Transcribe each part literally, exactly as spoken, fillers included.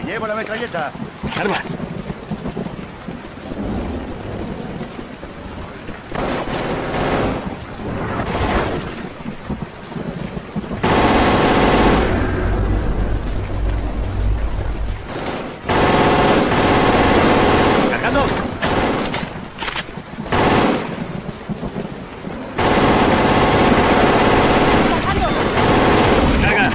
Llevo la metralleta. Armas. Cargando. Carga.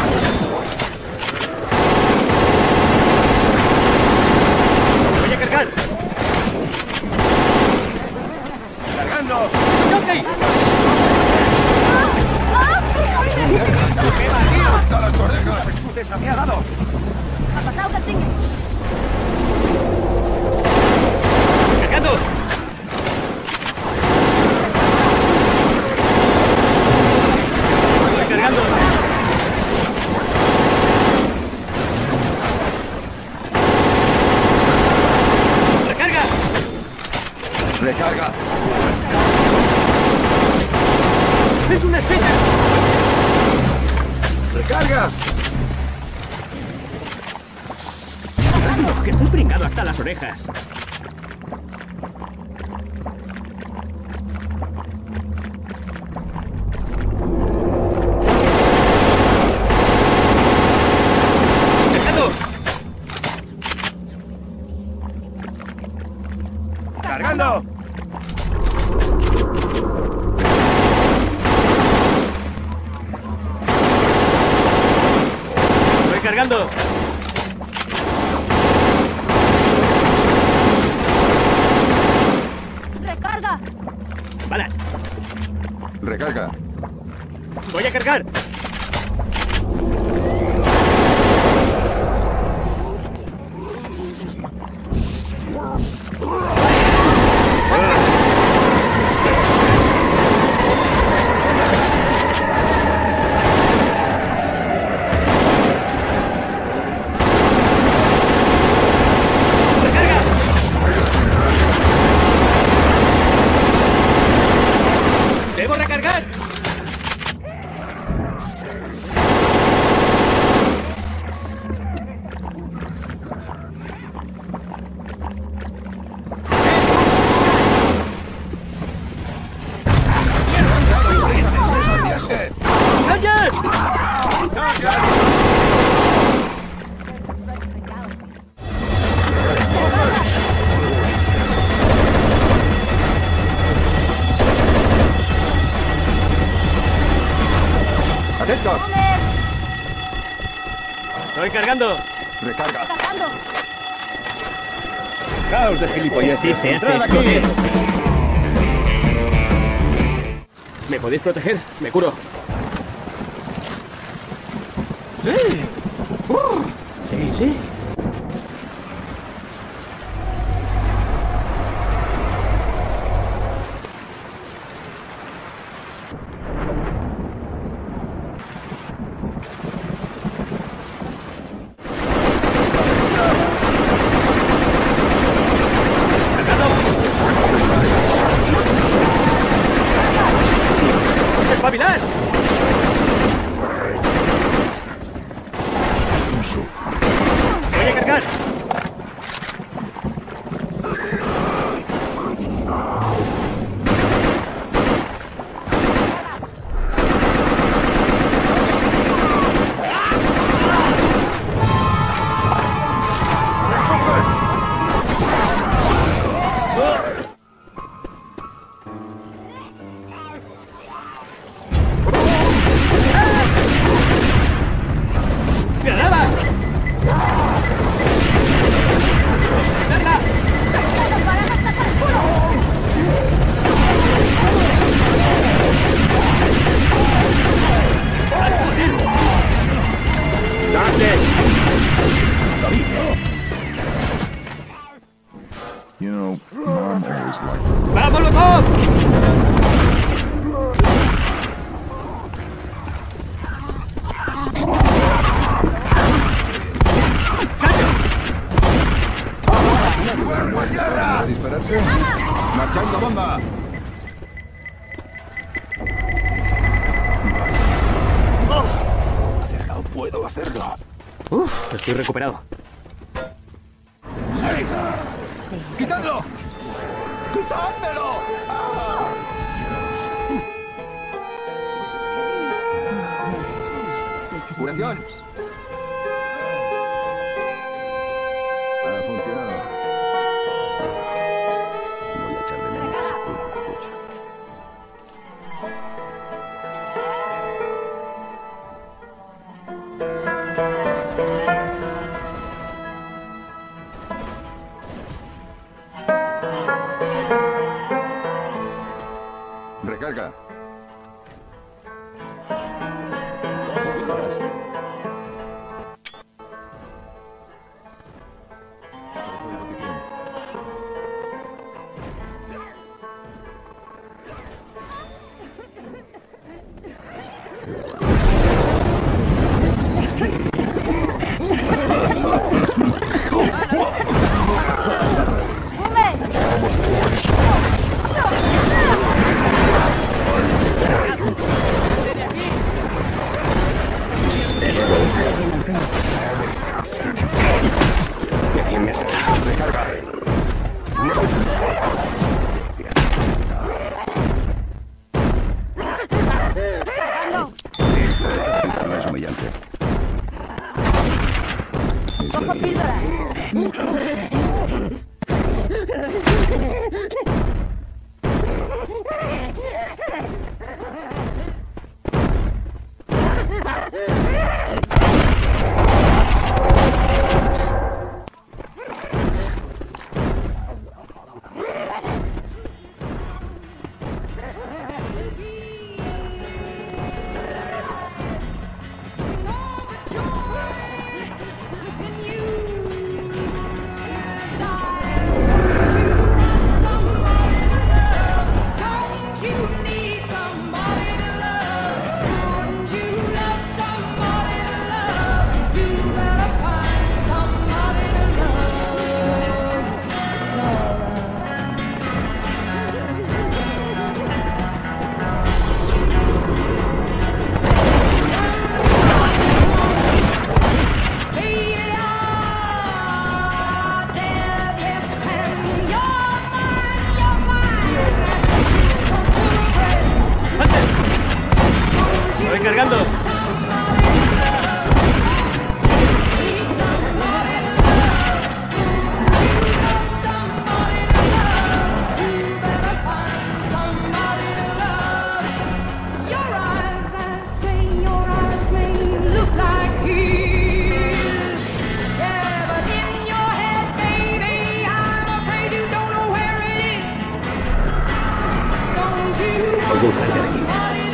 Voy a cargar. ¡Cargando! ¡Jockey! ¡Qué va, tío! ¡Hasta las orejas! ¡Esa me ha dado! Cargando. Voy cargando. Recarga. ¡Recarga! Es una espina. ¡Recarga! Cargando, que estoy pringado hasta las orejas. Cargando. ¡Cargando! Estoy cargando. ¡Recarga! Balas. ¡Recarga! Voy a cargar. Recarga. Debo recargar. ¡Ryan! ¡Atentos! Estoy cargando. ¡Recarga! ¡Cargando! ¡Caos de gilipolleces! Sí, se hace ¡Entrad aquí! explotar. ¿Me podéis proteger? Me curo. ¡Eh! Sí, sí. ¡Cargando! ¡Espabilar! Voy a cargar. ¡Granada! ¡Carga! You know, Mom always liked ¡Vámonos, Bob! ¿A dispararse? ¡Marchando bomba! No puedo hacerlo. Uf, estoy recuperado. ¡Quitadlo! ¡Quitádmelo! ¡Ah! ¡Curación! Ha funcionado. Voy a echar de menos una escucha. Recarga. No es humillante. ¡Ojo, píldora! ¡Voy cargando! Os gusta estar aquí.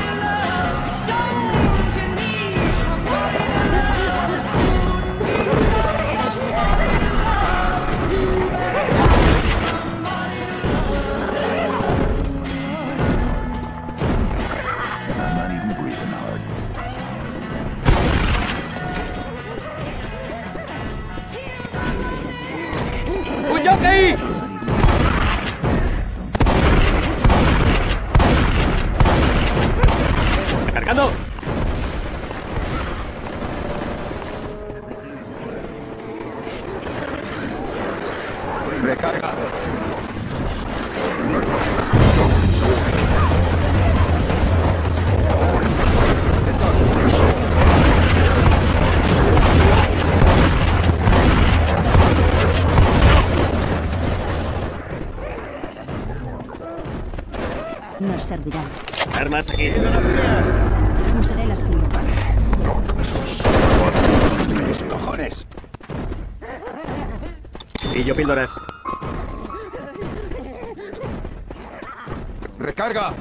I'm not even breathing hard. ¡Un jockey! ¡Cargando! ¡Recarga! Nos servirán. Armas aquí. Usaré las triunfas. ¡Mis cojones! Y yo píldoras. ¡Recarga!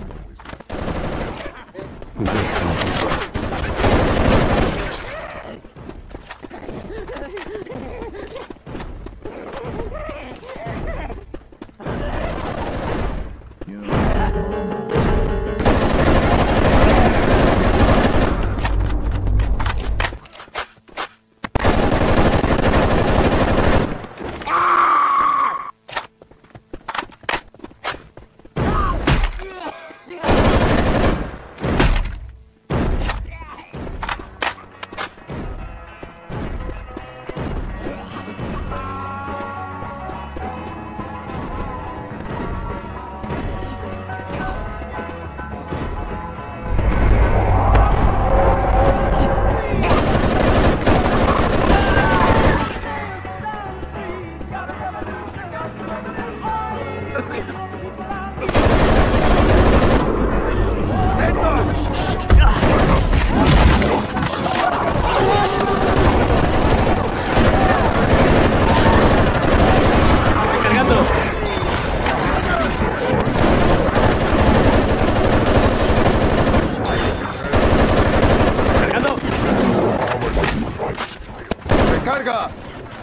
¡Recarga!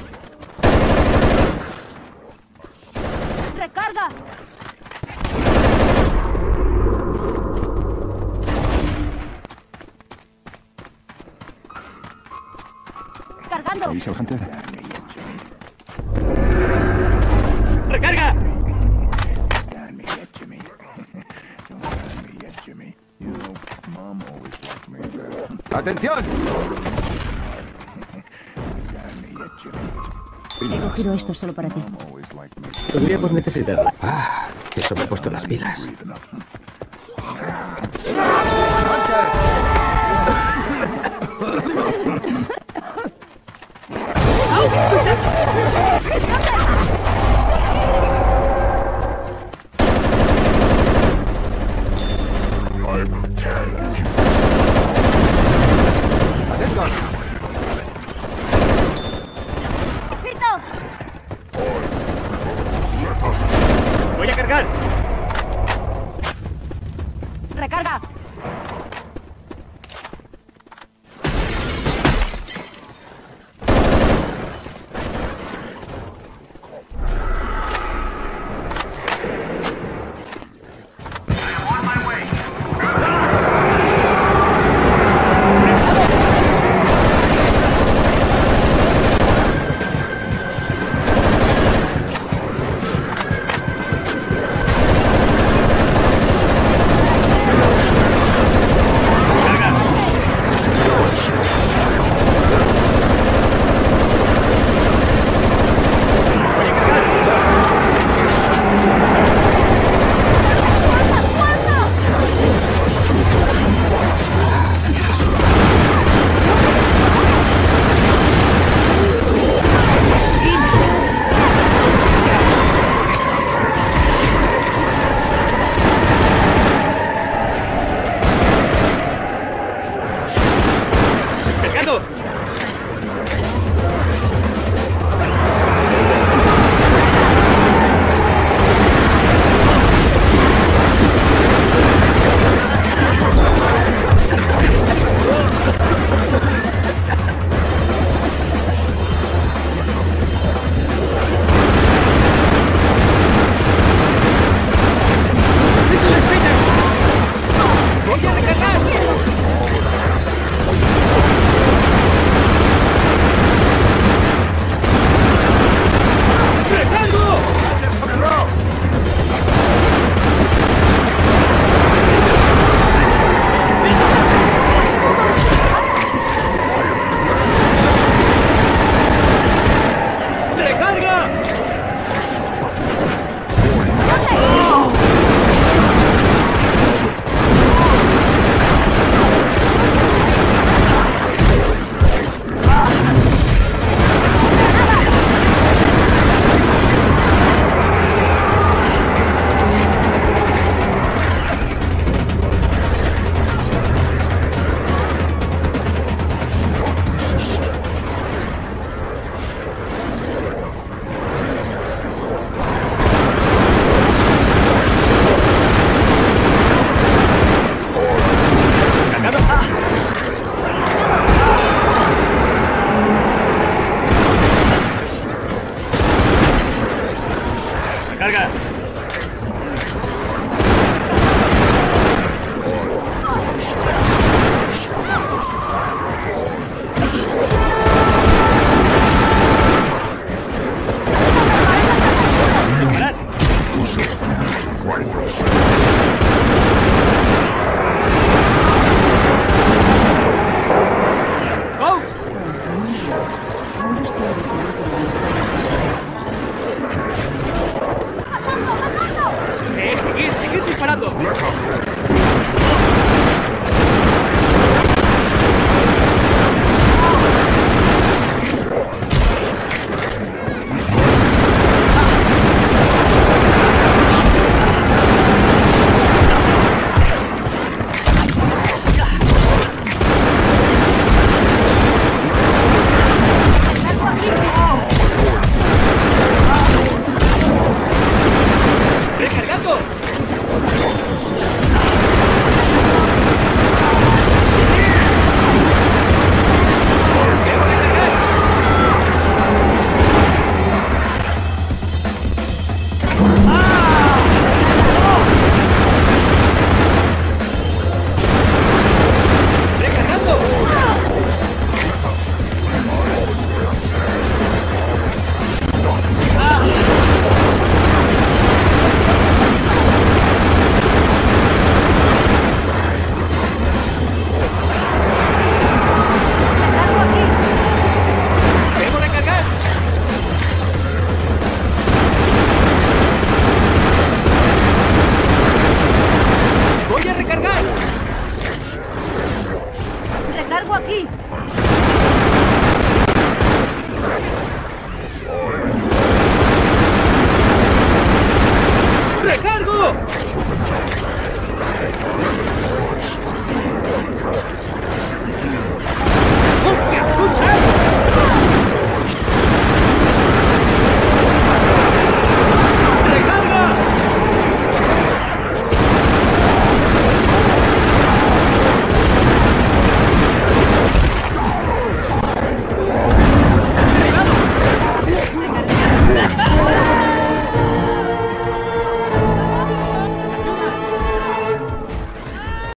¡Recarga! ¡Cargando! Diesel Hunter. ¡Recarga! Got me yet, Jimmy. Don't got me yet, Jimmy. You know, Mom always liked me better. ¡Atención! Got me yet, Jimmy. He cogido esto solo para ti. Mom always liked me. Podríamos necesitarla. Ah, eso me ha puesto las pilas. Breathing up. ¡Atentos! ¡Pito! ¡Voy a cargar! ¡Recarga! ¡Cargando! ¡Voy a recargar! ¡Recargo!